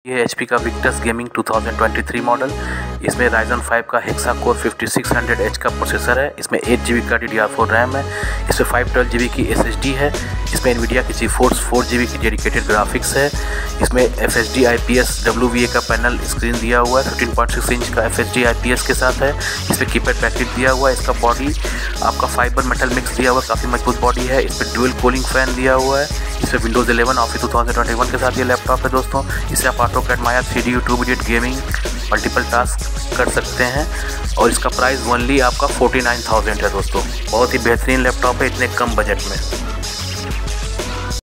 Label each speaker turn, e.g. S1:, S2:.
S1: ये HP का Victus Gaming 2023 model. इसमें Ryzen 5 का हेक्सा कोर 5600H का प्रोसेसर है। इसमें 8GB का DDR4 रैम है। इसमें 512GB की SSD है। इसमें NVIDIA की GeForce 4GB की डेडिकेटेड ग्राफिक्स है। इसमें FHD IPS WVA का पैनल स्क्रीन दिया हुआ है। 15.6 इंच का FHD IPS के साथ है। इसमें कीपैड पैकेट दिया हुआ है। इसका बॉडी आपका फाइबर मेटल मिक्स दिया हुआ है, काफ़ी मजबूत बॉडी है। इसमें डुअल कूलिंग फैन दिया हुआ है। इसमें Windows 11 ऑफिस 2021 के साथ ये लैपटॉप है दोस्तों। इसे आप AutoCAD Maya 3D 2 gaming multiple task कर सकते हैं और इसका प्राइस ओनली आपका 49,000 है दोस्तों। बहुत ही बेहतरीन लैपटॉप है इतने कम बजट में।